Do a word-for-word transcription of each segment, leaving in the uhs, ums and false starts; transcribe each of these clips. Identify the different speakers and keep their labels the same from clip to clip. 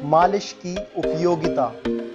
Speaker 1: मालिश की उपयोगिता।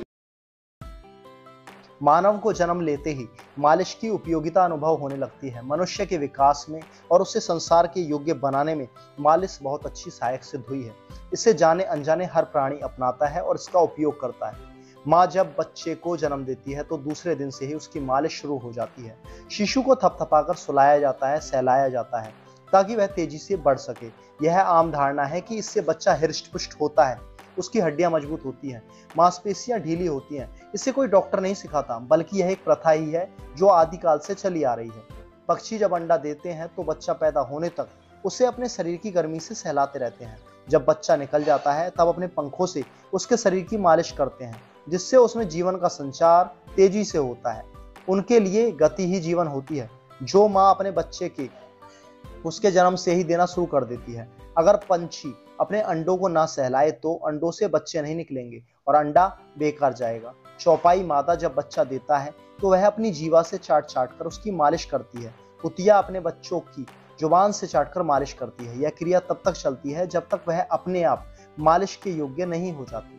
Speaker 1: मानव को जन्म लेते ही मालिश की उपयोगिता अनुभव होने लगती है। मनुष्य के विकास में और उसे संसार के योग्य बनाने में मालिश बहुत अच्छी सहायक सिद्ध हुई है। इसे जाने अनजाने हर प्राणी अपनाता है और इसका उपयोग करता है। माँ जब बच्चे को जन्म देती है तो दूसरे दिन से ही उसकी मालिश शुरू हो जाती है। शिशु को थपथपाकर सुलाया जाता है, सहलाया जाता है ताकि वह तेजी से बढ़ सके। यह आम धारणा है कि इससे बच्चा हृष्ट-पुष्ट होता है, उसकी हड्डियां मजबूत होती हैं, मांसपेशियां ढीली होती हैं। इसे कोई डॉक्टर नहीं सिखाता, बल्कि यह एक प्रथा ही है जो आदिकाल से चली आ रही है। पक्षी जब अंडा देते हैं तो बच्चा पैदा होने तक उसे अपने शरीर की गर्मी से सहलाते रहते हैं। जब बच्चा निकल जाता है तब अपने पंखों से उसके शरीर की मालिश करते हैं, जिससे उसमें जीवन का संचार तेजी से होता है। उनके लिए गति ही जीवन होती है, जो माँ अपने बच्चे के उसके जन्म से ही देना शुरू कर देती है। अगर पंछी अपने अंडों को ना सहलाए तो अंडों से बच्चे नहीं निकलेंगे और अंडा बेकार जाएगा। चौपाई मादा जब बच्चा देता है तो वह अपनी जीवा से चाट चाट कर उसकी मालिश करती है। कुतिया अपने बच्चों की जुबान से चाटकर मालिश करती है। यह क्रिया तब तक चलती है जब तक वह अपने आप मालिश के योग्य नहीं हो जाती।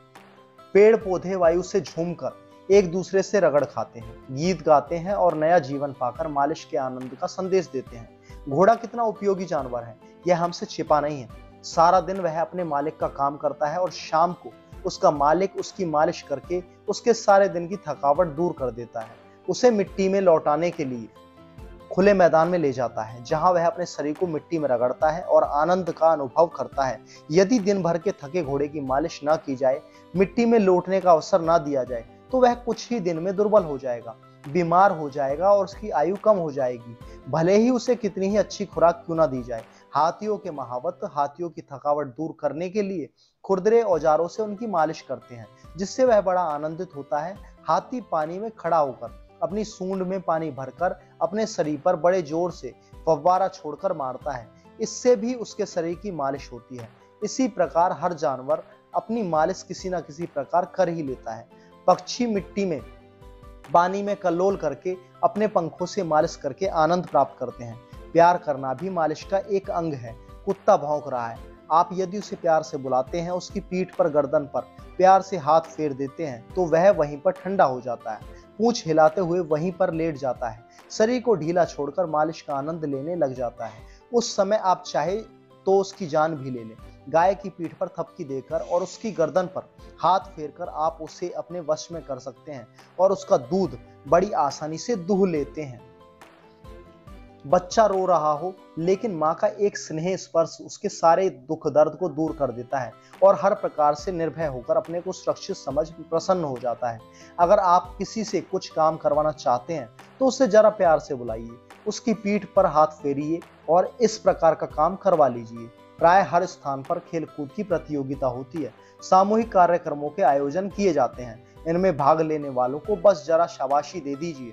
Speaker 1: पेड़ पौधे वायु से झूमकर एक दूसरे से रगड़ खाते हैं, गीत गाते हैं और नया जीवन पाकर मालिश के आनंद का संदेश देते हैं। घोड़ा कितना उपयोगी जानवर है, यह हमसे छिपा नहीं है। सारा दिन वह अपने मालिक का काम करता है और शाम को उसका मालिक उसकी मालिश करके उसके सारे दिन की थकावट दूर कर देता है। उसे मिट्टी में लौटाने के लिए खुले मैदान में ले जाता है, जहां वह अपने शरीर को मिट्टी में रगड़ता है और आनंद का अनुभव करता है। यदि दिन भर के थके घोड़े की मालिश ना की जाए, मिट्टी में लौटने का अवसर ना दिया जाए, तो वह कुछ ही दिन में दुर्बल हो जाएगा, बीमार हो जाएगा और उसकी आयु कम हो जाएगी, भले ही उसे कितनी ही अच्छी खुराक क्यों ना दी जाए। हाथियों के महावत हाथियों की थकावट दूर करने के लिए खुरदरे औजारों से उनकी मालिश करते हैं, जिससे वह बड़ा आनंदित होता है। हाथी पानी में खड़ा होकर अपनी सूंड में पानी भरकर अपने शरीर पर बड़े जोर से फव्वारा छोड़कर मारता है, इससे भी उसके शरीर की मालिश होती है। इसी प्रकार हर जानवर अपनी मालिश किसी न किसी प्रकार कर ही लेता है। पक्षी मिट्टी में पानी में कल्लोल करके अपने पंखों से मालिश करके आनंद प्राप्त करते हैं। प्यार करना भी मालिश का एक अंग है। कुत्ता भौंक रहा है, आप यदि उसे प्यार से बुलाते हैं, उसकी पीठ पर गर्दन पर प्यार से हाथ फेर देते हैं तो वह वहीं पर ठंडा हो जाता है, पूंछ हिलाते हुए वहीं पर लेट जाता है, शरीर को ढीला छोड़कर मालिश का आनंद लेने लग जाता है। उस समय आप चाहे तो उसकी जान भी ले लें। गाय की पीठ पर थपकी देकर और उसकी गर्दन पर हाथ फेरकर आप उसे अपने वश में कर सकते हैं और उसका दूध बड़ी आसानी से दूह लेते हैं। बच्चा रो रहा हो लेकिन माँ का एक स्नेह स्पर्श उसके सारे दुख दर्द को दूर कर देता है और हर प्रकार से निर्भय होकर अपने को सुरक्षित समझ प्रसन्न हो जाता है। अगर आप किसी से कुछ काम करवाना चाहते हैं तो उसे जरा प्यार से बुलाइए, उसकी पीठ पर हाथ फेरिए और इस प्रकार का काम करवा लीजिए। प्राय हर स्थान पर खेलकूद की प्रतियोगिता होती है, सामूहिक कार्यक्रमों के आयोजन किए जाते हैं। इनमें भाग लेने वालों को बस जरा शाबाशी दे दीजिए,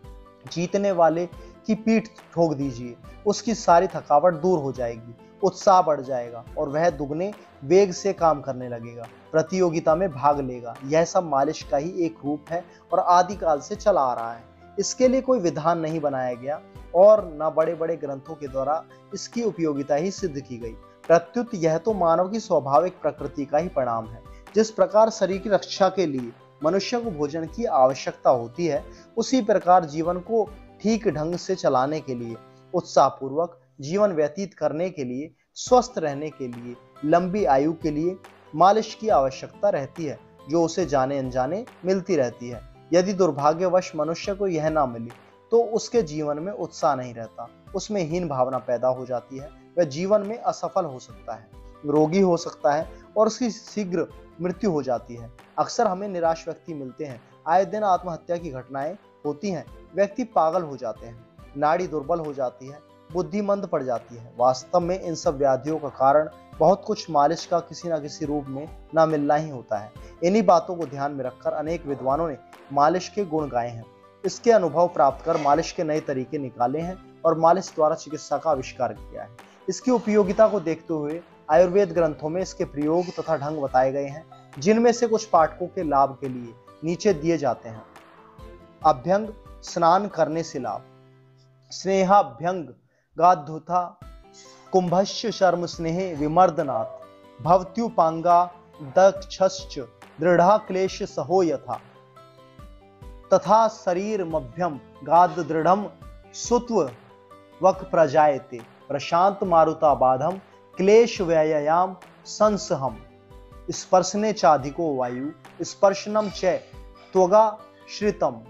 Speaker 1: जीतने वाले की पीठ ठोक दीजिए, उसकी सारी थकावट दूर हो जाएगी, उत्साह बढ़ जाएगा और वह दुगने वेग से काम करने लगेगा, प्रतियोगिता में भाग लेगा। यह सब मालिश का ही एक रूप है और आदिकाल से चला आ रहा है। इसके लिए कोई विधान नहीं बनाया गया और न बड़े बड़े ग्रंथों के द्वारा इसकी उपयोगिता ही सिद्ध की गई। प्रत्युत यह तो मानव की स्वाभाविक प्रकृति का ही परिणाम है। जिस प्रकार शरीर की रक्षा के लिए मनुष्य को भोजन की आवश्यकता होती है, उसी प्रकार जीवन को ठीक ढंग से चलाने के लिए, उत्साहपूर्वक जीवन व्यतीत करने के लिए, स्वस्थ रहने के लिए, लंबी आयु के लिए मालिश की आवश्यकता रहती है, जो उसे जाने अनजाने मिलती रहती है। यदि दुर्भाग्यवश मनुष्य को यह ना मिले तो उसके जीवन में उत्साह नहीं रहता, उसमें हीन भावना पैदा हो जाती है, वह जीवन में असफल हो सकता है, रोगी हो सकता है और उसकी शीघ्र मृत्यु हो जाती है। अक्सर हमें निराश व्यक्ति मिलते हैं, आए दिन आत्महत्या की घटनाएं होती हैं, व्यक्ति पागल हो जाते हैं, नाड़ी दुर्बल हो जाती है, बुद्धि मंद पड़ जाती है। वास्तव में इन सब व्याधियों का कारण बहुत कुछ मालिश का किसी न किसी रूप में ना मिलना ही होता है। इन्हीं बातों को ध्यान में रखकर अनेक विद्वानों ने मालिश के गुण गाए हैं, इसके अनुभव प्राप्त कर मालिश के नए तरीके निकाले हैं और मालिश द्वारा चिकित्सा का आविष्कार किया है। इसकी उपयोगिता को देखते हुए आयुर्वेद ग्रंथों में इसके प्रयोग तथा ढंग बताए गए हैं, जिनमें से कुछ पाठकों के लाभ के लिए नीचे दिए जाते हैं। अभ्यंग स्नान करने से लाभ। स्नेहाभ्यंग गाद्धुथा कुंभस्य शर्म स्नेह विमर्दनात् भवत्युपांगा दक्षश्च दृढ़ा क्लेश सहो यथा तथा शरीर मभ्यम गाद दृढ़म सुत्व वक प्रजायते प्रशांत मारुता बाधम क्लेश व्ययाम संसहम स्पर्शने चाधिको वायु स्पर्शनम च त्वगा श्रितम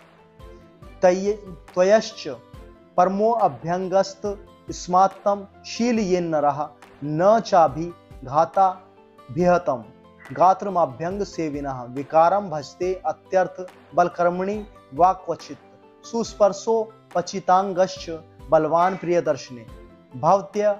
Speaker 1: त्वयश्च परमो अभ्यंगस्त स्मात्तम शील ये नरः न चाभि घाता भिहतम गात्रमभ्यंग सेविनः विकारम भजते अत्यर्थ बलकर्मणि वा क्वचित सुस्पर्शो पचितांगश्च बलवान प्रियदर्शने भवत्य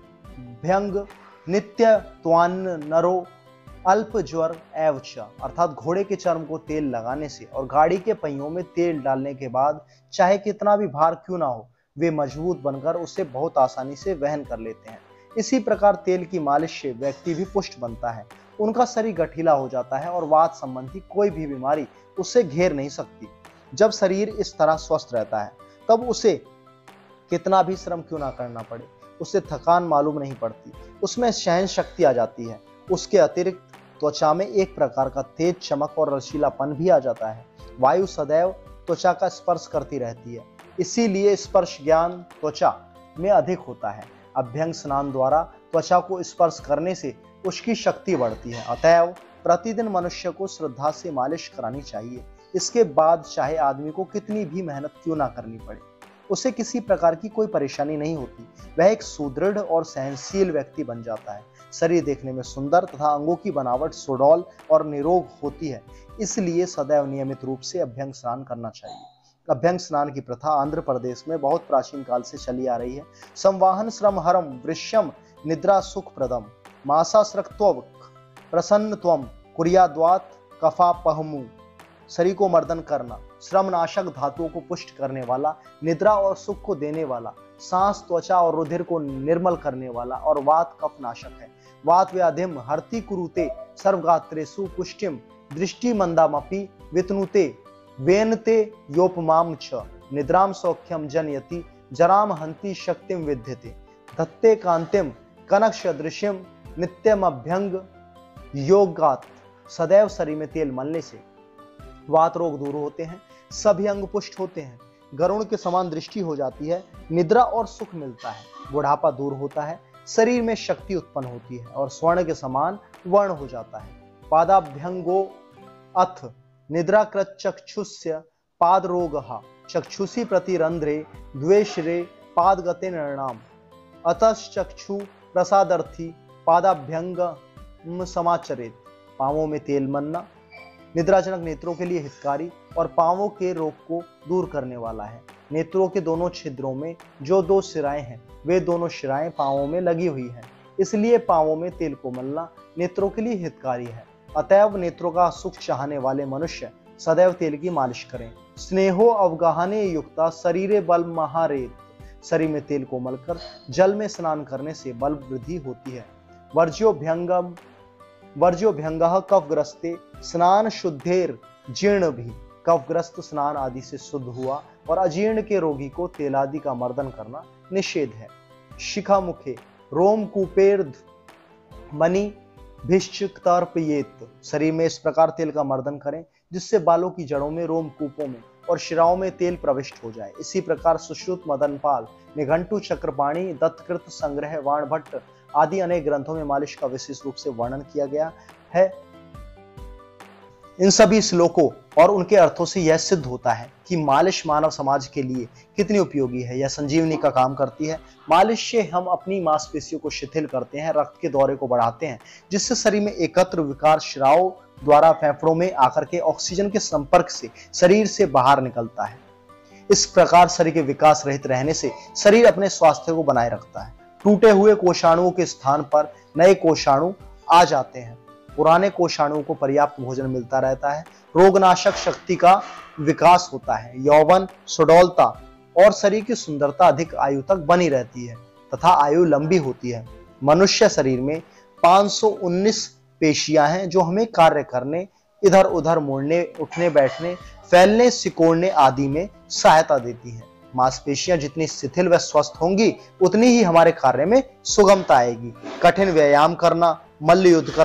Speaker 1: भ्यंग नित्य त्वान्न नरो अल्प ज्वर एवच। अर्थात घोड़े के चर्म को तेल लगाने से और गाड़ी के पहियों में तेल डालने के बाद चाहे कितना भी भार क्यों ना हो, वे मजबूत बनकर उसे बहुत आसानी से वहन कर लेते हैं। इसी प्रकार तेल की मालिश से व्यक्ति भी पुष्ट बनता है, उनका शरीर गठीला हो जाता है और वात संबंधी कोई भी बीमारी उसे घेर नहीं सकती। जब शरीर इस तरह स्वस्थ रहता है तब उसे कितना भी श्रम क्यों ना करना पड़े, उसे थकान मालूम नहीं पड़ती, उसमें सहन शक्ति आ जाती है। उसके अतिरिक्त त्वचा में एक प्रकार का तेज चमक और रसीलापन भी आ जाता है। वायु सदैव त्वचा का स्पर्श करती रहती है, इसीलिए स्पर्श ज्ञान त्वचा में अधिक होता है। अभ्यंग स्नान द्वारा त्वचा को स्पर्श करने से उसकी शक्ति बढ़ती है। अतएव प्रतिदिन मनुष्य को श्रद्धा से मालिश करानी चाहिए। इसके बाद चाहे आदमी को कितनी भी मेहनत क्यों ना करनी पड़े, उसे किसी प्रकार की कोई परेशानी नहीं होती। वह एक सुदृढ़ और सहनशील व्यक्ति बन जाता है। शरीर देखने में सुंदर तथा अंगों की बनावट सुडौल और निरोग होती है। इसलिए सदैव नियमित रूप से अभ्यंग स्नान करना चाहिए। अभ्यंग स्नान की प्रथा आंध्र प्रदेश में बहुत प्राचीन काल से चली आ रही है। संवाहन श्रम हरम वृश्यम निद्रा सुख प्रदम मासास्रक्त्वक प्रसन्नत्वम कुर्याद्वात कफा पहमु। शरीर को मर्दन करना श्रम नाशक धातुओं को पुष्ट करने वाला, निद्रा और सुख को देने वाला, सांस त्वचा और रुधिर को निर्मल करने वाला और वात कफ नाशक है। वात व्याधिम हरति कुरुते सर्वगात्रेषु पुष्टिम दृष्टि मंदामपि वितनुते वेनते योपमाम च निद्राम सौख्यम जनयति जराम हंति शक्तिम विद्यते धत्ते कांतिम कनक सदृश्यम नित्यम अभ्यंग योगात। सदैव शरीर में तेल मलने से वात रोग दूर होते हैं, सभी अंग पुष्ट होते हैं, गरुण के समान दृष्टि हो जाती है, निद्रा और सुख मिलता है, बुढ़ापा दूर होता है, शरीर में शक्ति उत्पन्न होती है और स्वर्ण के समान वर्ण हो जाता है। पादाभ्यंगो अथ निद्राकृत चक्षुष्य पाद रोगः चक्षुषी प्रतिरंध्रे द्वेषरे पादगते नृणाम अतश्चक्षु प्रसादर्थी पादाभ्यंग समाचरेत। पांवों में तेल मलना निद्राजनक नेत्रों के लिए हितकारी और पांवों के रोग को दूर करने वाला है। नेत्रों के दोनों छिद्रों में जो दो शिराएं हैं, वे दोनों शिराएं पांवों में लगी हुई हैं, इसलिए पांवों में तेल को मलना नेत्रों के लिए हितकारी है। अतएव नेत्रों का सुख चाहने वाले मनुष्य सदैव तेल की मालिश करें। स्नेहो अवगाहने युक्ता शरीरे बल महारेत। शरीर में तेल को मलकर जल में स्नान करने से बल वृद्धि होती है। वर्ज्योभ्यंगम वर्ज्योभ्यंगः कफग्रस्ते स्नान शुद्धेर जीर्ण भी। कफग्रस्त स्नान आदि से शुद्ध हुआ और अजीर्ण के रोगी को तेल आदि का मर्दन करना निषेध है। शिखा मुखे रोम कूपेर्ध मणि भिश्चतर्पयेत। शरीर में इस प्रकार तेल का मर्दन करें जिससे बालों की जड़ों में, रोम कूपों में और शिराओं में तेल प्रविष्ट हो जाए। इसी प्रकार सुश्रुत, मदनपाल, निघंटु, चक्रपाणी, दत्तकृत, संग्रह, वाणभट्ट आदि अनेक ग्रंथों में मालिश का विशेष रूप से वर्णन किया गया है। इन सभी श्लोकों और उनके अर्थों से यह सिद्ध होता है कि मालिश मानव समाज के लिए कितनी उपयोगी है। यह संजीवनी का काम करती है। मालिश से हम अपनी मांसपेशियों को शिथिल करते हैं, रक्त के दौरे को बढ़ाते हैं, जिससे शरीर में एकत्र विकार शिराओं द्वारा फेफड़ों में आकर के ऑक्सीजन के संपर्क से शरीर से बाहर निकलता है। इस प्रकार शरीर के विकास रहित रहने से शरीर अपने स्वास्थ्य को बनाए रखता है। टूटे हुए कोषाणुओं के स्थान पर नए कोषाणु आ जाते हैं। पुराने कोषाणुओं को पर्याप्त भोजन मिलता रहता है। रोगनाशक शक्ति का विकास होता है। यौवन, सुडौलता और शरीर की सुंदरता अधिक आयु तक बनी रहती है तथा आयु लंबी होती है। मनुष्य शरीर में पाँच सौ उन्नीस पेशियां हैं जो हमें कार्य करने, इधर उधर मुड़ने, उठने बैठने, फैलने, सिकोड़ने आदि में सहायता देती है। मांसपेशियां जितनी शिथिल व स्वस्थ होंगी उतनी ही हमारे कार्य में सुगमता आएगी। कठिन व्यायाम करना, मल्ल युद्ध करना,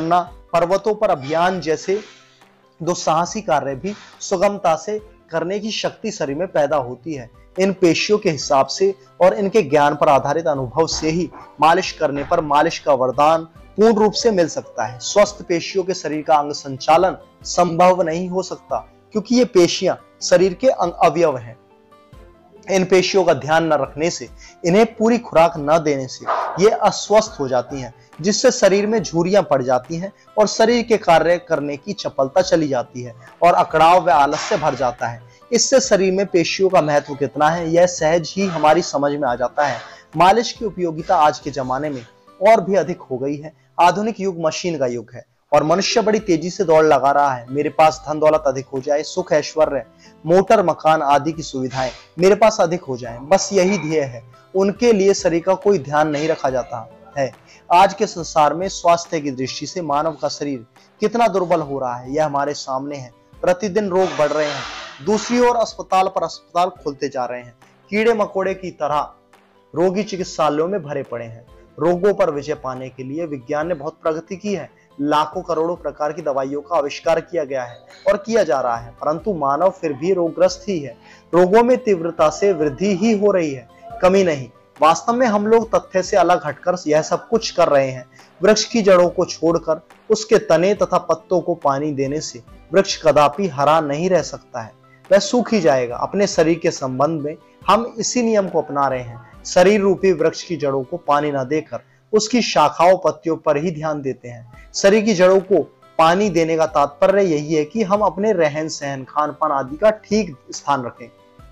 Speaker 1: पर्वतों पर अभियान जैसे दुस्साहसी कार्य भी सुगमता से करने की शक्ति शरीर में पैदा होती है। इन पेशियों के हिसाब से और इनके ज्ञान पर आधारित अनुभव से ही मालिश करने पर मालिश का वरदान पूर्ण रूप से मिल सकता है। स्वस्थ पेशियों के शरीर का अंग संचालन संभव नहीं हो सकता, क्योंकि ये पेशियां शरीर के अंग अवयव हैं। इन पेशियों का ध्यान न रखने से, इन्हें पूरी खुराक न देने से ये अस्वस्थ हो जाती हैं, जिससे शरीर में झुर्रियां पड़ जाती हैं और शरीर के कार्य करने की चपलता चली जाती है और अकड़ाव व आलस्य भर जाता है। इससे शरीर में पेशियों का महत्व कितना है, यह सहज ही हमारी समझ में आ जाता है। मालिश की उपयोगिता आज के जमाने में और भी अधिक हो गई है। आधुनिक युग मशीन का युग है और मनुष्य बड़ी तेजी से दौड़ लगा रहा है। मेरे पास धन दौलत अधिक हो जाए, सुख ऐश्वर्य, मोटर मकान आदि की सुविधाएं मेरे पास अधिक हो जाएं, बस यही ध्येय है। उनके लिए शरीर का कोई ध्यान नहीं रखा जाता है। आज के संसार में स्वास्थ्य की दृष्टि से मानव का शरीर कितना दुर्बल हो रहा है, यह हमारे सामने है। प्रतिदिन रोग बढ़ रहे हैं, दूसरी ओर अस्पताल पर अस्पताल खुलते जा रहे हैं। कीड़े मकोड़े की तरह रोगी चिकित्सालयों में भरे पड़े हैं। रोगों पर विजय पाने के लिए विज्ञान ने बहुत प्रगति की है। लाखों करोड़ों प्रकार की दवाइयों का आविष्कार किया गया है और किया जा रहा है, परंतु मानव फिर भी रोगग्रस्त ही है। रोगों में तीव्रता से वृद्धि ही हो रही है, कमी नहीं। वास्तव में हम लोग तथ्य से अलग हटकर यह सब कुछ कर रहे हैं। वृक्ष की जड़ों को छोड़कर उसके तने तथा पत्तों को पानी देने से वृक्ष कदापि हरा नहीं रह सकता है, वह सूख ही जाएगा। अपने शरीर के संबंध में हम इसी नियम को अपना रहे हैं। शरीर रूपी वृक्ष की जड़ों को पानी न देकर उसकी शाखाओं पत्तियों पर ही ध्यान देते हैं। शरीर की जड़ों को पानी देने का तात्पर्य यही है कि हम अपने रहन सहन, खान पान आदि का ठीक स्थान रखें।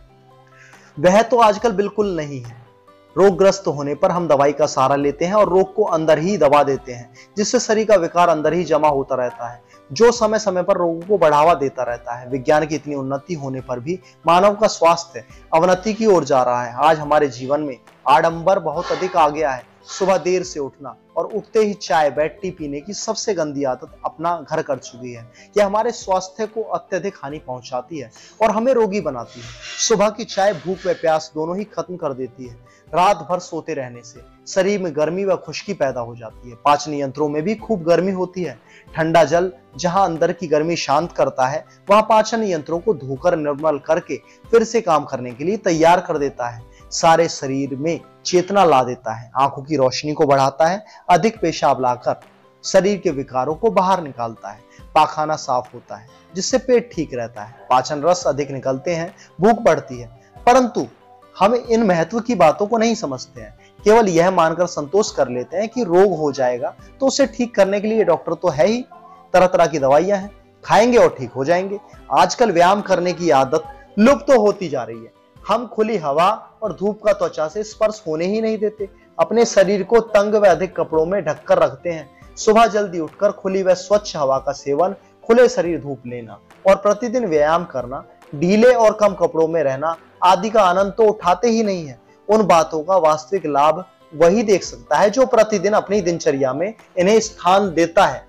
Speaker 1: वह तो आजकल बिल्कुल नहीं है। रोगग्रस्त होने पर हम दवाई का सहारा लेते हैं और रोग को अंदर ही दबा देते हैं, जिससे शरीर का विकार अंदर ही जमा होता रहता है, जो समय समय पर रोगों को बढ़ावा देता रहता है। विज्ञान की इतनी उन्नति होने पर भी मानव का स्वास्थ्य अवनति की ओर जा रहा है। आज हमारे जीवन में आडंबर बहुत अधिक आ गया है। सुबह देर से उठना और उठते ही चाय बैड टी पीने की सबसे गंदी आदत अपना घर कर चुकी है। यह हमारे स्वास्थ्य को अत्यधिक हानि पहुंचाती है और हमें रोगी बनाती है। सुबह की चाय भूख व प्यास दोनों ही खत्म कर देती है। रात भर सोते रहने से शरीर में गर्मी व खुश्की पैदा हो जाती है। पाचन यंत्रों में भी खूब गर्मी होती है। ठंडा जल जहां अंदर की गर्मी शांत करता है, वहां पाचन यंत्रों को धोकर निर्मल करके फिर से काम करने के लिए तैयार कर देता है। सारे शरीर में चेतना ला देता है, आंखों की रोशनी को बढ़ाता है, अधिक पेशाब लाकर शरीर के विकारों को बाहर निकालता है। पाखाना साफ होता है, जिससे पेट ठीक रहता है। पाचन रस अधिक निकलते हैं, भूख बढ़ती है। परंतु हम इन महत्व की बातों को नहीं समझते हैं। केवल यह मानकर संतोष कर लेते हैं कि रोग हो जाएगा तो उसे ठीक करने के लिए डॉक्टर तो है ही, तरह तरह की दवाइयां हैं, खाएंगे और ठीक हो जाएंगे। आजकल व्यायाम करने की आदत लुप्त तो होती जा रही है। हम खुली हवा और धूप का त्वचा से स्पर्श होने ही नहीं देते। अपने शरीर को तंग व अधिक कपड़ों में ढककर रखते हैं। सुबह जल्दी उठकर खुली व स्वच्छ हवा का सेवन, खुले शरीर धूप लेना और प्रतिदिन व्यायाम करना, ढीले और कम कपड़ों में रहना आदि का आनंद तो उठाते ही नहीं है। उन बातों का वास्तविक लाभ वही देख सकता है जो प्रतिदिन अपनी दिनचर्या में इन्हें स्थान देता है।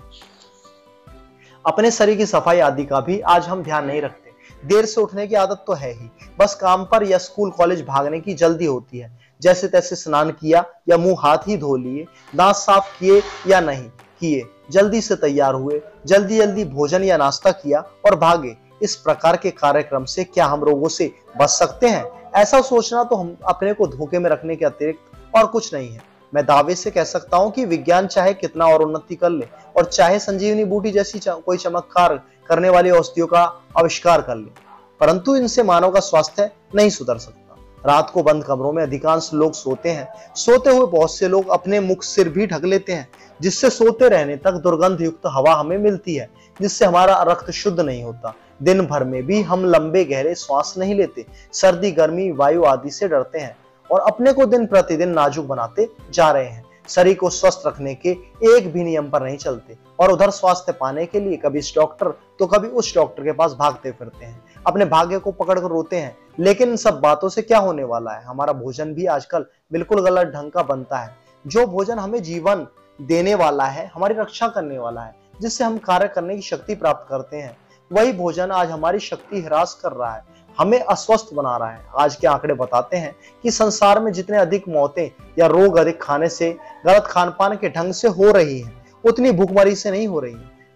Speaker 1: अपने शरीर की सफाई आदि का भी आज हम ध्यान नहीं रखते। देर से उठने की आदत तो है ही, बस काम पर या स्कूल कॉलेज भागने की जल्दी होती है। जैसे तैसे स्नान किया या मुंह हाथ ही धो लिए, दांत साफ किए या नहीं किए, जल्दी से तैयार हुए, जल्दी जल्दी भोजन या नाश्ता किया और भागे। इस प्रकार के कार्यक्रम से क्या हम रोगों से बच सकते हैं? ऐसा सोचना तो हम अपने को धोखे में रखने के अतिरिक्त और कुछ नहीं है। मैं दावे से कह सकता हूं कि विज्ञान चाहे कितना और उन्नति कर ले और चाहे संजीवनी बूटी जैसी कोई चमत्कार करने वाली औषधियों का आविष्कार कर ले, परंतु इनसे मानव का स्वास्थ्य नहीं सुधर सकता। रात को बंद कमरों में अधिकांश लोग सोते हैं। सोते हुए बहुत से लोग अपने मुख सिर भी ढक लेते हैं, जिससे सोते रहने तक दुर्गंध युक्त हवा हमें मिलती है, जिससे हमारा रक्त शुद्ध नहीं होता। दिन भर में भी हम लंबे गहरे श्वास नहीं लेते, सर्दी गर्मी वायु आदि से डरते हैं और अपने को दिन प्रतिदिन नाजुक बनाते जा रहे हैं। शरीर को स्वस्थ रखने के एक भी नियम पर नहीं चलते और उधर स्वास्थ्य पाने के लिए कभी इस डॉक्टर तो कभी उस डॉक्टर के पास भागते फिरते हैं। अपने भाग्य को पकड़कर रोते हैं। लेकिन इन सब बातों से क्या होने वाला है? हमारा भोजन भी आजकल बिल्कुल गलत ढंग का बनता है। जो भोजन हमें जीवन देने वाला है, हमारी रक्षा करने वाला है, जिससे हम कार्य करने की शक्ति प्राप्त करते हैं, वही भोजन आज हमारी शक्ति ह्रास कर रहा है, हमें अस्वस्थ बना रहा है। आज के आंकड़े बताते हैं कि संसार में जितने अधिक मौतें या रोग अधिक खाने से, गलत खान पान के ढंग से हो रही हैं, उतनी भूखमरी से नहीं हो रही है।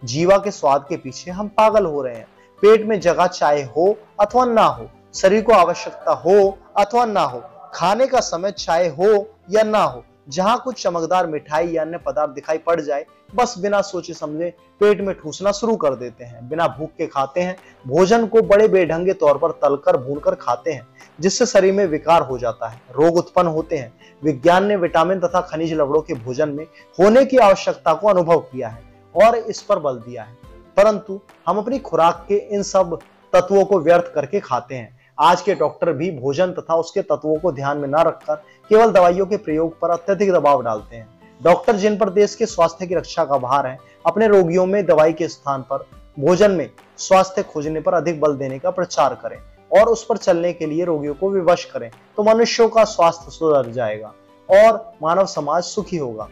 Speaker 1: जीवा के स्वाद के पीछे हम पागल हो रहे हैं। पेट में जगह चाहे हो अथवा ना हो, शरीर को आवश्यकता हो अथवा ना हो, खाने का समय चाहे हो या ना हो, जहां कुछ चमकदार मिठाई या अन्य पदार्थ दिखाई पड़ जाए, बस बिना सोचे समझे पेट में ठूसना शुरू कर देते हैं। बिना भूख के खाते हैं, भोजन को बड़े बेढंगे तौर पर तलकर भूनकर खाते हैं, जिससे शरीर में विकार हो जाता है, रोग उत्पन्न होते हैं। विज्ञान ने विटामिन तथा खनिज लवणों के भोजन में होने की आवश्यकता को अनुभव किया है और इस पर बल दिया है, परंतु हम अपनी खुराक के इन सब तत्वों को व्यर्थ करके खाते हैं। आज के डॉक्टर भी भोजन तथा उसके तत्वों को ध्यान में न रखकर केवल दवाइयों के प्रयोग पर अत्यधिक दबाव डालते हैं। डॉक्टर, जिन पर देश के स्वास्थ्य की रक्षा का भार है, अपने रोगियों में दवाई के स्थान पर भोजन में स्वास्थ्य खोजने पर अधिक बल देने का प्रचार करें और उस पर चलने के लिए रोगियों को विवश करें, तो मनुष्यों का स्वास्थ्य सुधर जाएगा और मानव समाज सुखी होगा।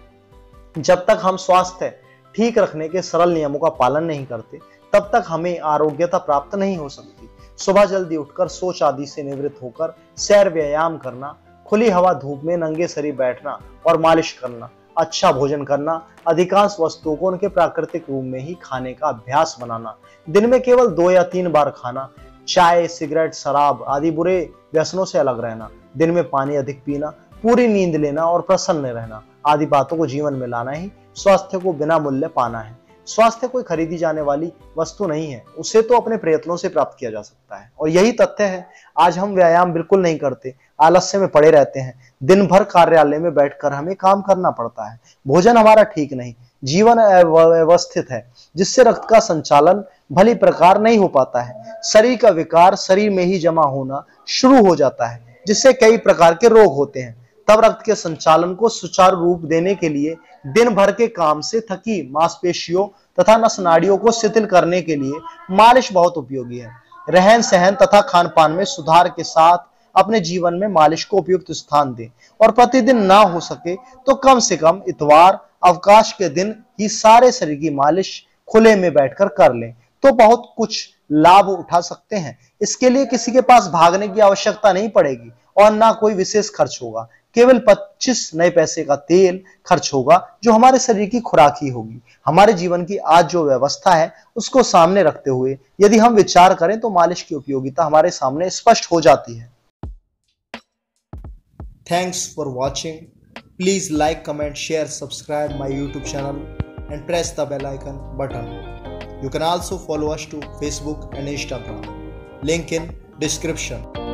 Speaker 1: जब तक हम स्वास्थ्य ठीक रखने के सरल नियमों का पालन नहीं करते, तब तक हमें आरोग्यता प्राप्त नहीं हो सकती। सुबह जल्दी उठकर सोच आदि से निवृत्त होकर सैर व्यायाम करना, खुली हवा धूप में नंगे शरीर बैठना और मालिश करना, अच्छा भोजन करना, अधिकांश वस्तुओं को उनके प्राकृतिक रूप में ही खाने का अभ्यास बनाना, दिन में केवल दो या तीन बार खाना, चाय, सिगरेट, शराब आदि बुरे व्यसनों से अलग रहना, दिन में पानी अधिक पीना, पूरी नींद लेना और प्रसन्न रहना आदि बातों को जीवन में लाना ही स्वास्थ्य को बिना मूल्य पाना है। स्वास्थ्य कोई खरीदी जाने वाली वस्तु नहीं है, उसे तो अपने प्रयत्नों से प्राप्त किया जा सकता है और यही तथ्य है। आज हम व्यायाम बिल्कुल नहीं करते, आलस्य में पड़े रहते हैं, दिन भर कार्यालय में बैठकर हमें काम करना पड़ता है, भोजन हमारा ठीक नहीं, जीवन अव्यवस्थित है, जिससे रक्त का संचालन भली प्रकार नहीं हो पाता है। शरीर का विकार शरीर में ही जमा होना शुरू हो जाता है, जिससे कई प्रकार के रोग होते हैं। तब रक्त के संचालन को सुचारू रूप देने के लिए दिन भर के काम से थकी मांसपेशियों तथा नस नाड़ियों को शिथिल करने के लिए मालिश बहुत उपयोगी है। रहन सहन तथा खान पान में सुधार के साथ अपने जीवन में मालिश को उपयुक्त स्थान दें और प्रतिदिन ना हो सके तो कम से कम इतवार अवकाश के दिन ही सारे शरीर की मालिश खुले में बैठकर कर लें, तो बहुत कुछ लाभ उठा सकते हैं। इसके लिए किसी के पास भागने की आवश्यकता नहीं पड़ेगी और ना कोई विशेष खर्च होगा। केवल पच्चीस नए पैसे का तेल खर्च होगा, जो हमारे शरीर की खुराक ही होगी। हमारे जीवन की आज जो व्यवस्था है, उसको सामने रखते हुए यदि हम विचार करें तो मालिश की उपयोगिता हमारे सामने स्पष्ट हो जाती है। Thanks for watching. Please like, comment, share, subscribe my YouTube channel and press the bell icon button. You can also follow us to Facebook and Instagram. Link in description.